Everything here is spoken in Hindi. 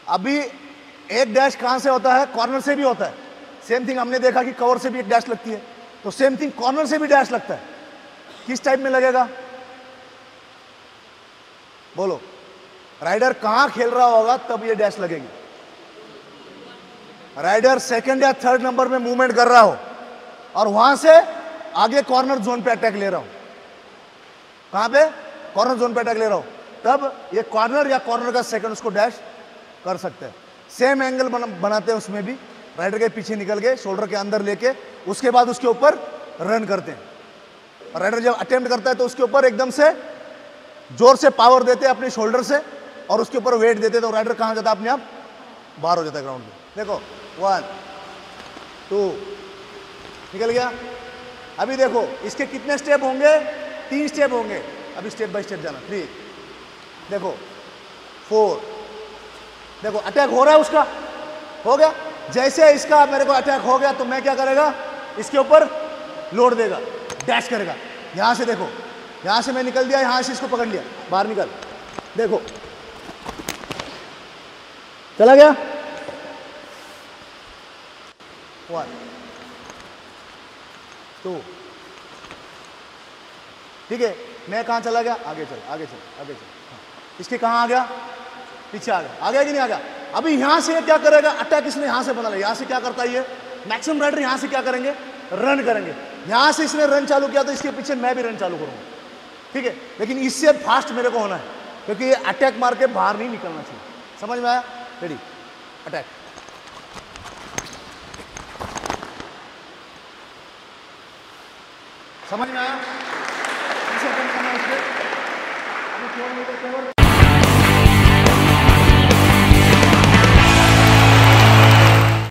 अभी एक डैश कहां से होता है? कॉर्नर से भी होता है। सेम थिंग हमने देखा कि कवर से भी एक डैश लगती है, तो सेम थिंग कॉर्नर से भी डैश लगता है। किस टाइप में लगेगा बोलो? राइडर कहां खेल रहा होगा तब ये डैश लगेगी। राइडर सेकंड या थर्ड नंबर में मूवमेंट कर रहा हो और वहां से आगे कॉर्नर जोन पे अटैक ले रहा हूं। कहां पे? कॉर्नर जोन पे अटैक ले रहा हूं, तब ये कॉर्नर या कॉर्नर का सेकंड उसको डैश कर सकते हैं। सेम एंगल बनाते हैं उसमें भी, राइडर के पीछे निकल के शोल्डर के अंदर लेके उसके बाद उसके ऊपर रन करते हैं। राइडर जब अटेम्प्ट करता है तो उसके ऊपर एकदम से जोर से पावर देते हैं अपने शोल्डर से और उसके ऊपर वेट देते हैं, तो राइडर कहां जाता है? अपने आप बाहर हो जाता है ग्राउंड में। देखो 1 2 निकल गया। अभी देखो इसके कितने स्टेप होंगे? 3 स्टेप होंगे। अभी स्टेप बाय स्टेप जाना। 3 देखो 4 देखो अटैक हो रहा है उसका, हो गया। जैसे इसका मेरे को अटैक हो गया तो मैं क्या करेगा? इसके ऊपर लोड देगा, डैश करेगा। यहां से देखो, यहां से मैं निकल दिया, यहां से इसको पकड़ लिया, बाहर निकल, देखो चला गया। 1 2 ठीक है। मैं कहां चला गया? आगे चल, आगे चल, आगे चल। हाँ। इसके कहां आ गया? पीछे आ गया। आ गया कि नहीं आ गया? अभी यहां से क्या करेगा? अटैक इसने यहां से बना लिया। यहां से क्या करता है ये मैक्सिमम राइडर? यहां से क्या करेंगे? रन करेंगे। यहां से इसने रन चालू किया तो इसके पीछे मैं भी रन चालू करूंगा, ठीक है। लेकिन इससे फास्ट मेरे को होना है, क्योंकि ये अटैक मार के बाहर नहीं निकलना चाहिए। समझ में आया? Ready, attack. समझ में आया? इसे अटेम्प्ट करना है उसके।